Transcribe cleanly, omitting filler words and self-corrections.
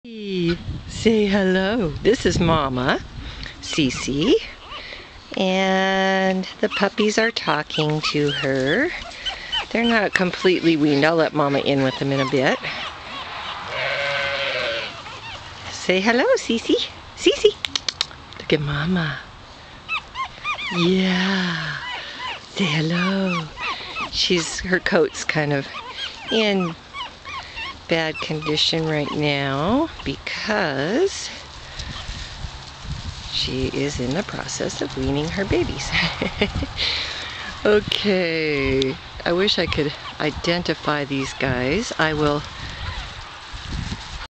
Say hello. This is Mama, Cece, and the puppies are talking to her. They're not completely weaned. I'll let Mama in with them in a bit. Say hello, Cece. Cece. Look at Mama. Yeah. Say hello. Her coat's kind of in bad condition right now because she is in the process of weaning her babies. Okay, I wish I could identify these guys. I will